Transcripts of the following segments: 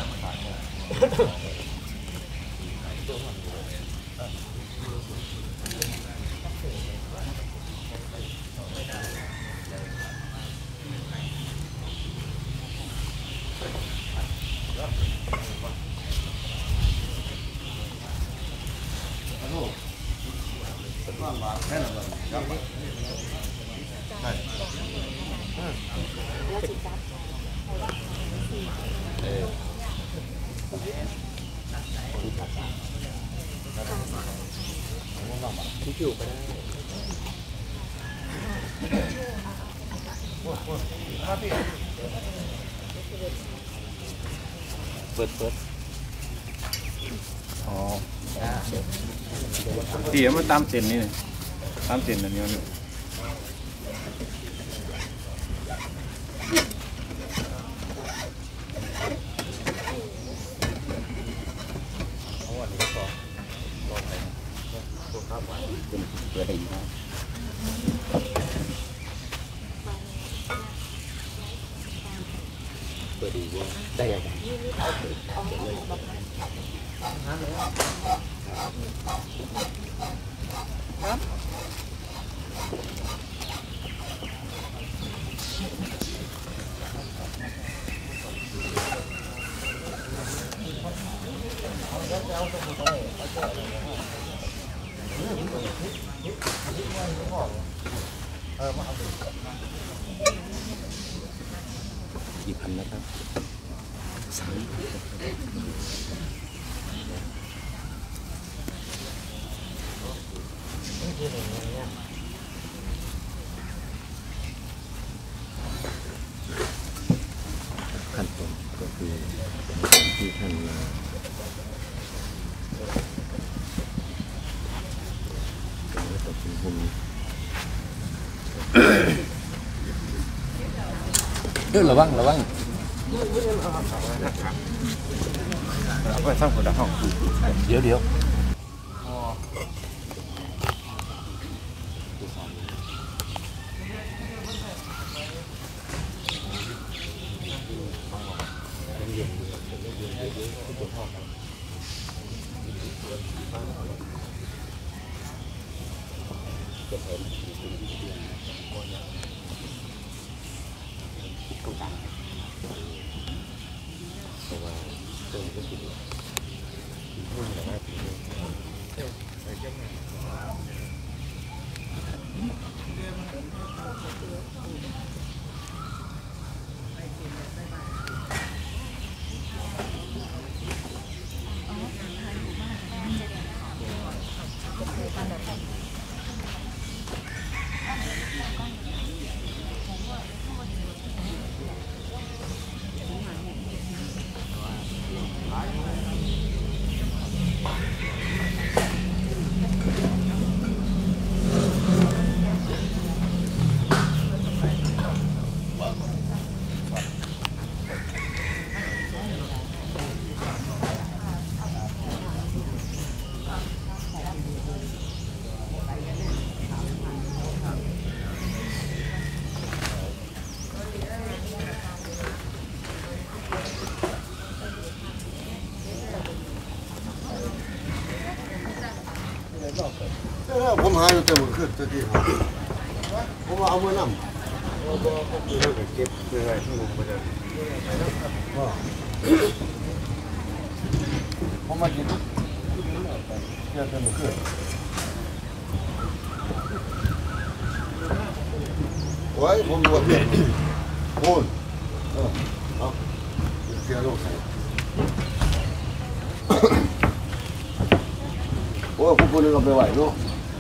ที่อยู่ก็ได้เปิดอ๋อเดี๋ยวมันตามเส้นนี่ตามเส้นอันนี้นี่เปิดได้อยู่เปิดดีได้ยังไงกี่พันนะครับขั้นตอนก็คือที่ท่านตกเป็นหุ่นระวังไปสร้างคนละห้องเดี๋ยวผมหาอยู่แต่เมื่อคืนตะกี้ผมเอามือนำเก็บเพื่อให้ลุงไปเลยผมมากินเยอะแต่เมื่อคืนโอ้ยผมรวมเพียงโอนเอาเสียโลกใส่โอ้ยผมพูดเรื่องไปไหวเนาะ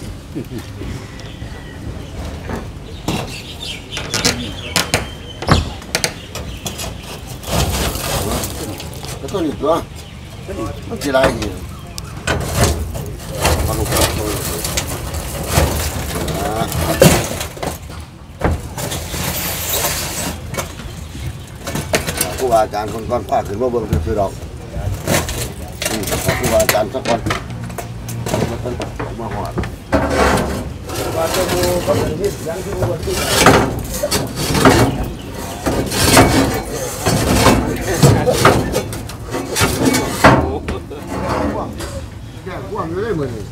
แล้วตัวนี้ตัวมันจะได้ยังมาลูกตัวผู้ว่าอาจารย์คนก่อนพาขึ้นมาเบิ่งคือดอกผู้ว่าอาจารย์สักคนมาหอดว่าจะดูก็เป็นที่ยังที่วันที่มือนี่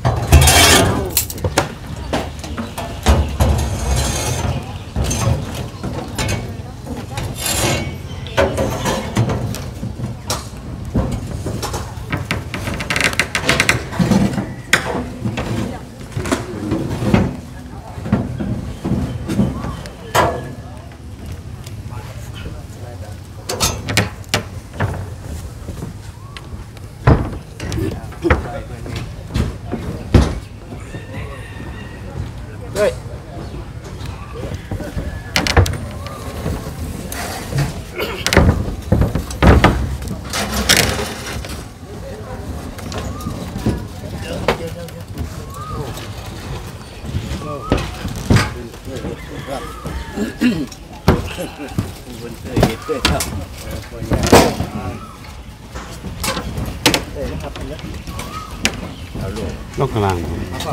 ลูกกลาง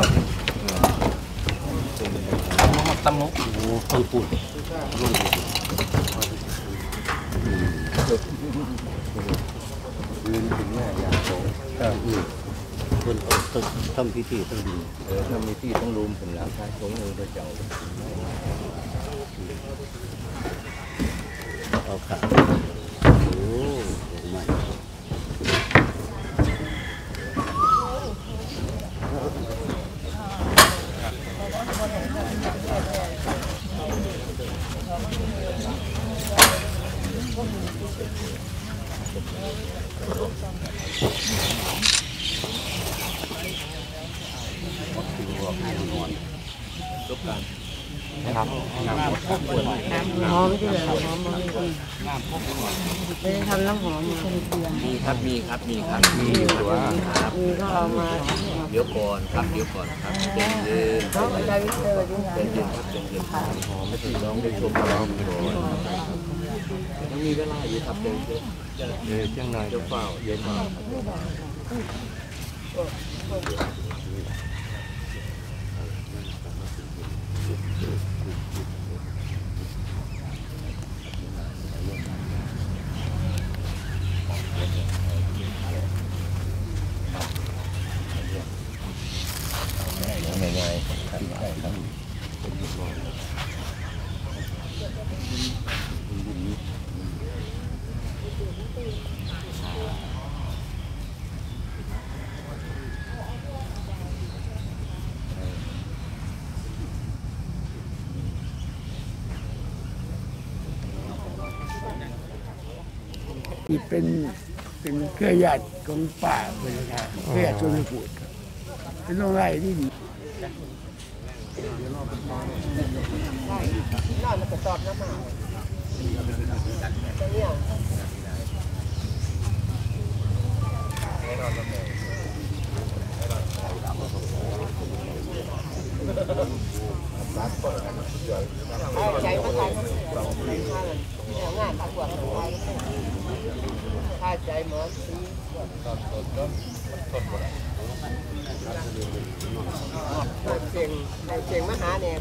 ตำนุกโอ้ต้องพูดยืนถึงแม่ยาโสคนต้องทำพิธีต้องดูทำพิธีต้องรุมถึงแล้วใช้ของมือไปเจ้าเอาขาโอ้ไม่หอมที่เหลือหอมไม่ได้ทำน้ำหอมมีครับมีหรือว่ามีก็เอามาเดี๋ยวก่อนครับเป็นเย็นเขาได้วิเศษด้วยเป็นเย็นหอมไม่ถึงน้องได้ชมร้องก่อนยังมีเวลาอยู่ครับเดี๋ยวจังหน่อยเดี๋ยวเฝ้าเย็นมาง่ายๆครับได้ครับเป็นเครือญาติของป่าเป็นครับเครือญาติชนบทเป็นโรงไร่ที่ดีนอนแล้วก็ตอบน้ำมาเนี่ยใจมันใจง่ายตากว่าถ้าใจหมอเสียงมหาเนี่ย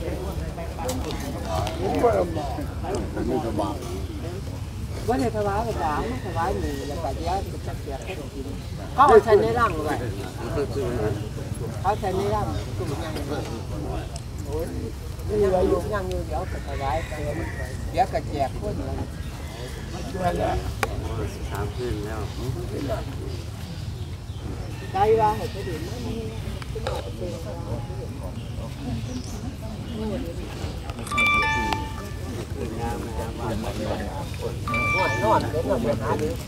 ว่าในถวายกระดาษถวายหนึ่งแล้วก็ย้ายไปจับเสียให้กินเขาใช้ในร่างเลยเขาใช้ในร่างตุ่มยังโอ้ยยังอยู่เดี๋ยวถวายเดี๋ยวกระแจกคนเลยถามขึ้นแล้วได้ว่าเหตุผลนอนเดี๋ยวเราไปหาดู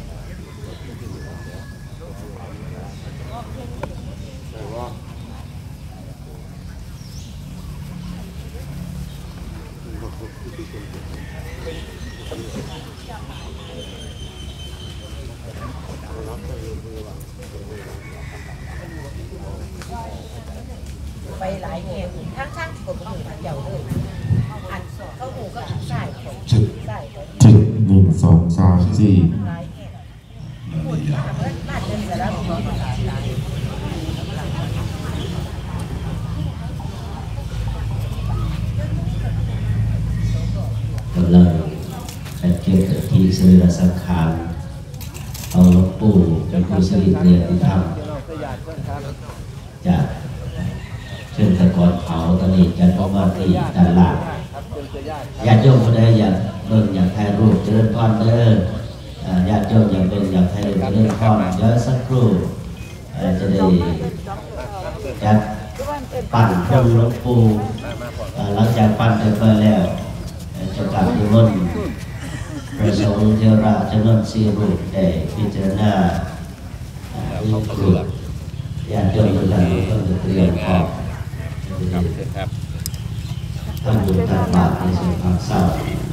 ไปหลายแห่งทั้งๆผมก็อยู่เดียวเลยอันเข้าหูก็ใส่ของใส่ 7 1 2 3 4 หลายแห่งคุณบ้านเดินแต่ละคนกำลังจัดเก็บที่สรีระสังขารเอาหลวงปู่เป็นผู้สริเรียนที่ทำจากก่อนเผาตอนนี้จะต้องมาตีตลาดญาติโยมคนใดอยากเบิ่งอยากถ่ายรูปเจริญพรเด้อญาติโยมอยากเป็นอยากถ่ายรูปเจริญพรเดี๋ยวสักครู่จะได้จัดปั่นพงหลวงปู่หลังจากปั่นเสร็จแล้วจะกลับนิมนต์พระสงฆ์เทระจำนวน4 รูปได้พิจารณาครูญาติโยมทุกท่านต้องเตรียมพร้อมทำบุญตักบาตรในส่วนความเศร้า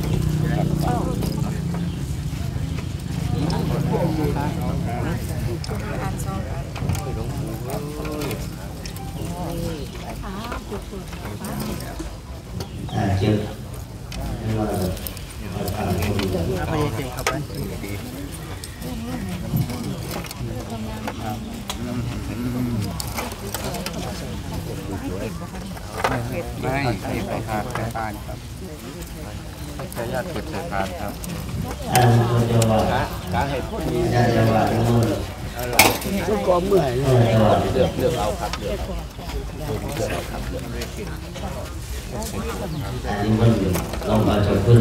เจ็บไม่ว่าจะทำคนเดียวไม่ได้เจ็บครับไม่ไปขาดไปผ่านครับใช้ญาติเก็บใส่ผ่านครับคนเดียวว่าการให้พูดดีญาติว่านู่นก็กอเมื่อยเลือกเอาครับเลือกเอาครับเลือกอันนี้มันลองมาจะพึ่ง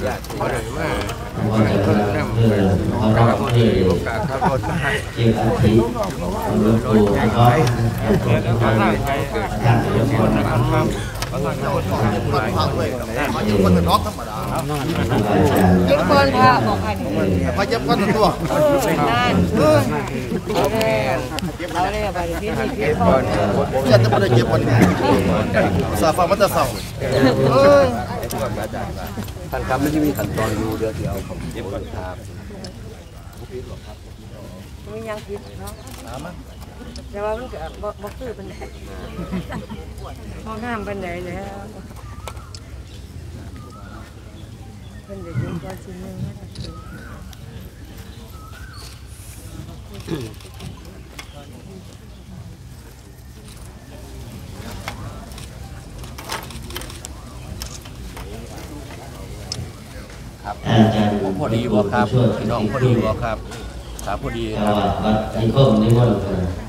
ว่าจะเพื่อเขารับเพื่อเกี่ยวกับที่หลวงปู่เขาท่านหลวงพ่อนะครับเก็บก้อนค่ะบอกใครพาเจ็บก้อนตัวนั่นเอาเลยไปที่นี่เก็บก้อนจะไม่ได้เก็บวันนี้สาฟ้ามันจะเศร้าท่านครับไม่ใช่มีขั้นตอนอยู่เดี๋ยวผมเก็บก่อนครับมียังคิดเนาะแต่ว่ามันก็บ่คือเป็นห้องน้ำเป็นไหนแล้วเป็นเด็กยิ่งกว่าชิ้นนึงครับพอดีบ่ครับพี่น้องพอดีบ่ครับครับพอดีครับนี่ก็นิมนต์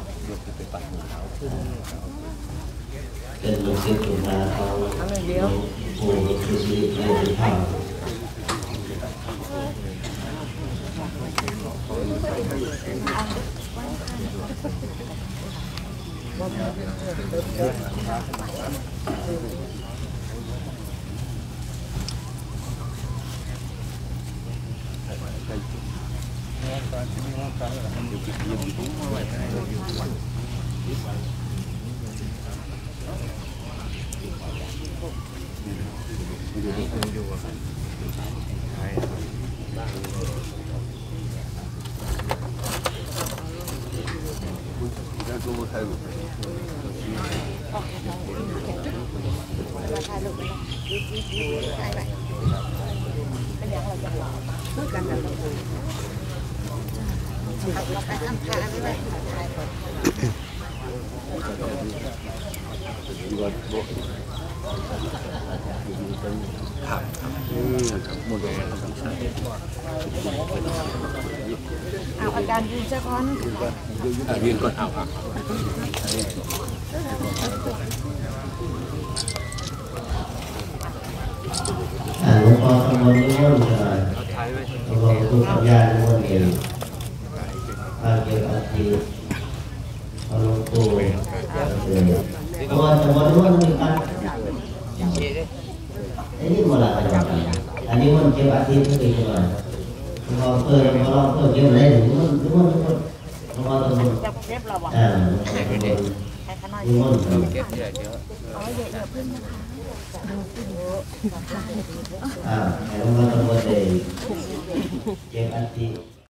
เป็นลูกศิษย์หลวงตาเขาปู่คือศิษย์ในที่ทำเอาอาการยืนจะก่อนยืนก่อนเอาหลวงพ่อทำบุญนิมนต์เลยหลวงพ่อคุณปัญญานิมนต์เองพระเกี่ยวกับที่หลวงปู่เพราะว่าจะวันนี้มันมีการอันนี้มันอะไรกันอันนี้มันเกี่ยวกับที่ที่เป็นอะไรพอเพิ่มพอเราเพิ่มเกี่ยวอะไรถึงมันถึงมันพอเราต้องมันเก็บเราบ่นิมนต์เก็บเยอะเอาเยอะๆขึ้นนะคะให้หลวงพ่อต้องมาเก็บอันที่